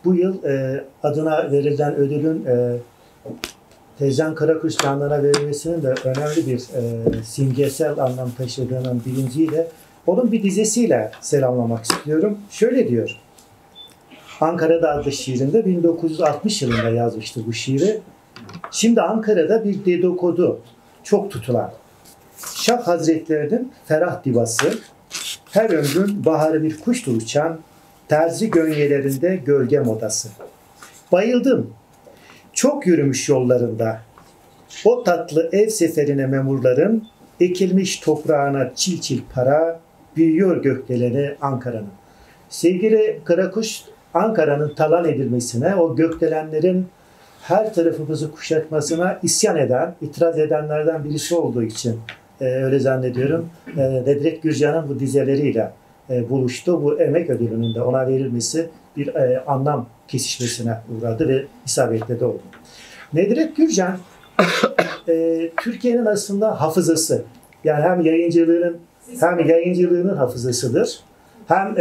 bu yıl adına verilen ödülün Tezcan Karakuşcanlar'a verilmesinin de önemli bir simgesel anlam taşıdığının bilinciyle onun bir dizesiyle selamlamak istiyorum. Şöyle diyor. Ankara'da adlı şiirinde 1960 yılında yazmıştır bu şiiri. Şimdi Ankara'da bir dedikodu çok tutulan. Şah Hazretlerinin ferah divası, her ömrün baharı bir kuştur uçan, terzi gönyelerinde gölge modası. Bayıldım. Çok yürümüş yollarında. O tatlı ev seferine memurların, ekilmiş toprağına çil çil para, büyüyor gökdeleni Ankara'nın. Sevgili Karakuş, Ankara'nın talan edilmesine, o gökdelenlerin her tarafımızı kuşatmasına isyan eden, itiraz edenlerden birisi olduğu için öyle zannediyorum. Nedret Gürcan'ın bu dizeleriyle buluştu. Bu emek ödülünün de ona verilmesi bir anlam kesişmesine uğradı ve isabetli de oldu. Nedret Gürcan Türkiye'nin aslında hafızası. Yani hem yayıncılığının hafızasıdır. Hem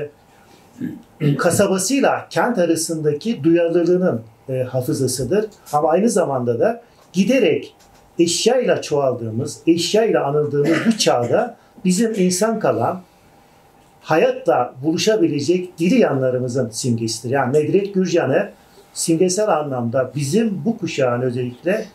kasabasıyla kent arasındaki duyarlılığının hafızasıdır. Ama aynı zamanda da giderek eşyayla çoğaldığımız, eşyayla anıldığımız bu çağda bizim insan kalan, hayatla buluşabilecek diri yanlarımızın simgesidir. Yani Nedret Gürcan'ı simgesel anlamda bizim bu kuşağın özellikle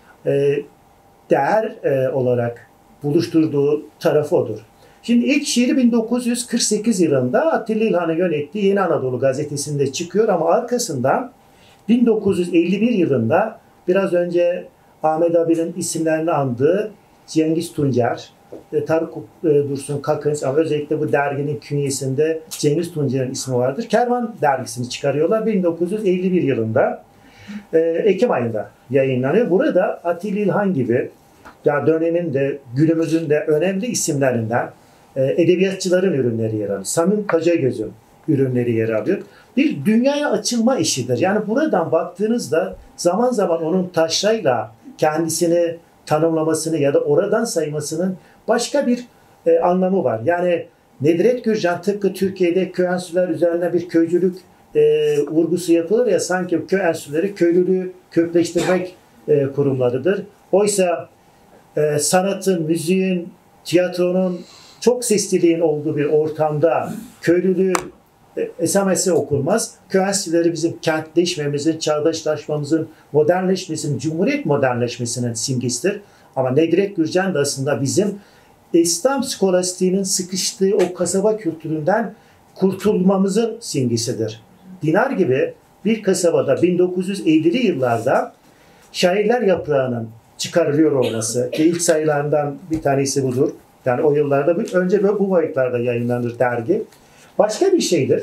değer olarak buluşturduğu tarafı odur. Şimdi ilk şiiri 1948 yılında Atilla İlhan'ın yönettiği Yeni Anadolu gazetesinde çıkıyor ama arkasından 1951 yılında biraz önce Ahmet abinin isimlerini andığı Cengiz Tuncer, Tarık Dursun Kakınç ama özellikle bu derginin künyesinde Cengiz Tuncer'in ismi vardır. Kervan dergisini çıkarıyorlar 1951 yılında. Ekim ayında yayınlanıyor. Burada Atilla İlhan gibi ya dönemin de günümüzün de önemli isimlerinden edebiyatçıların ürünleri yer alıyor. Samim Kacagöz'ün ürünleri yer alıyor. Bir dünyaya açılma işidir. Yani buradan baktığınızda zaman zaman onun taşrayla kendisini tanımlamasını ya da oradan saymasının başka bir anlamı var. Yani Nedret Gürcan tıpkı Türkiye'de köy enstitüler üzerine bir köycülük vurgusu yapılır ya sanki köy enstitüleri köylülüğü kökleştirmek kurumlarıdır. Oysa sanatın, müziğin, tiyatronun çok sesliliğin olduğu bir ortamda köylülüğü esamesi okunmaz. Köy enstitüleri bizim kentleşmemizin, çağdaşlaşmamızın, modernleşmesinin, cumhuriyet modernleşmesinin simgesidir. Ama Nedret Gürcan da aslında bizim İslam skolastiğinin sıkıştığı o kasaba kültüründen kurtulmamızın simgesidir. Dinar gibi bir kasabada 1950'li yıllarda şairler yaprağının çıkarılıyor olması ki ilk sayılarından bir tanesi budur. Yani o yıllarda önce böyle bu boyutlarda yayınlanır dergi. Başka bir şeydir.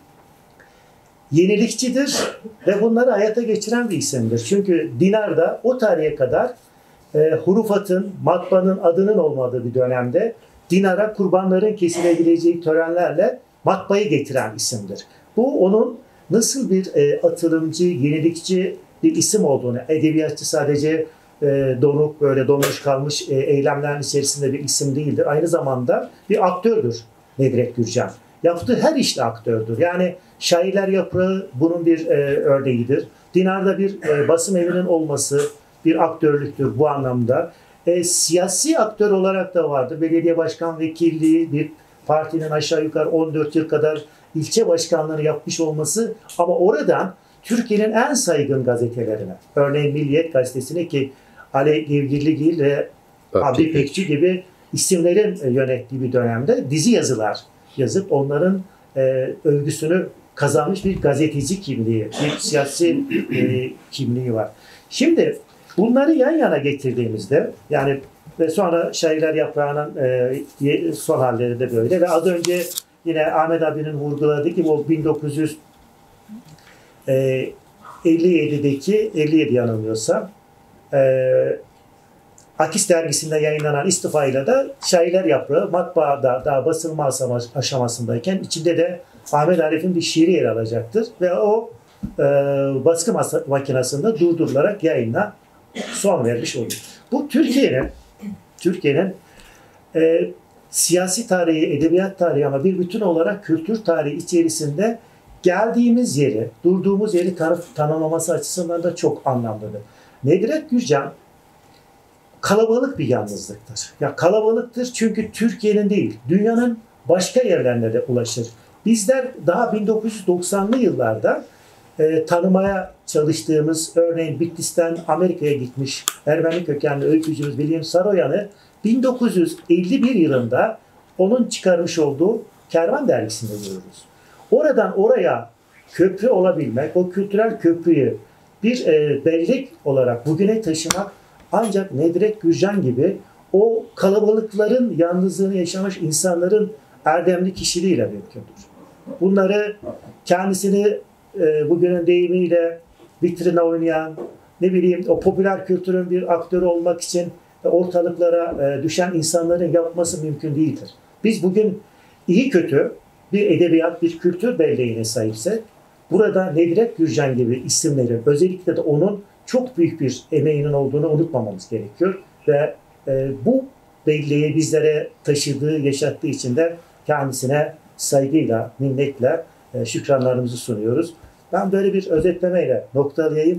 Yenilikçidir ve bunları hayata geçiren bir isimdir. Çünkü Dinar'da o tarihe kadar hurufatın, matbaanın adının olmadığı bir dönemde Dinar'a kurbanların kesilebileceği törenlerle matbaayı getiren isimdir. Bu onun nasıl bir atılımcı, yenilikçi bir isim olduğunu, edebiyatçı sadece donuk, böyle donmuş kalmış eylemlerin içerisinde bir isim değildir. Aynı zamanda bir aktördür Nedret Gürcan. Yaptığı her işte aktördür. Yani şairler yaprağı bunun bir örneğidir. Dinar'da bir basım evinin olması bir aktörlüktür bu anlamda. Siyasi aktör olarak da vardır. Belediye başkan vekilliği, bir partinin aşağı yukarı 14 yıl kadar ilçe başkanlığını yapmış olması ama oradan Türkiye'nin en saygın gazetelerine, örneğin Milliyet Gazetesi'ne ki Ali Gevgirligil ve Abdi Pekçi gibi isimlerin yönettiği bir dönemde dizi yazılar yazıp onların övgüsünü kazanmış bir gazeteci kimliği, bir siyasi kimliği var. Şimdi bunları yan yana getirdiğimizde yani ve sonra şairler yaprağının son halleri de böyle ve az önce yine Ahmet abinin vurguladığı gibi o 1957'deki 57 yanılmıyorsam Akis dergisinde yayınlanan istifayla da şairler yaprağı matbaada daha basılma aşamasındayken içinde de Ahmet Arif'in bir şiiri yer alacaktır ve o baskı makinesinde durdurularak yayına son vermiş olur. Bu Türkiye'nin siyasi tarihi, edebiyat tarihi ama bir bütün olarak kültür tarihi içerisinde geldiğimiz yeri, durduğumuz yeri tanımlaması açısından da çok anlamlıdır. Nedret Gürcan kalabalık bir yalnızlıktır. Ya kalabalıktır çünkü Türkiye'nin değil, dünyanın başka yerlerine de ulaşır. Bizler daha 1990'lı yıllarda tanımaya çalıştığımız, örneğin Bitlis'ten Amerika'ya gitmiş Ermeni kökenli öykücümüz William Saroyan'ı 1951 yılında onun çıkarmış olduğu Kervan dergisinde görürüz. Oradan oraya köprü olabilmek, o kültürel köprüyü bir bellek olarak bugüne taşımak ancak Nedret Gürcan gibi o kalabalıkların yalnızlığını yaşamış insanların erdemli kişiliğiyle mümkündür. Bunları kendisini bugünün deyimiyle vitrine oynayan, ne bileyim o popüler kültürün bir aktörü olmak için ortalıklara düşen insanların yapması mümkün değildir. Biz bugün iyi kötü bir edebiyat, bir kültür belleğine sahipsek, burada Nedret Gürcan gibi isimlerin, özellikle de onun çok büyük bir emeğinin olduğunu unutmamamız gerekiyor. Ve bu belleği bizlere taşıdığı, yaşattığı için de kendisine saygıyla, minnetle şükranlarımızı sunuyoruz. Ben böyle bir özetlemeyle noktalayayım.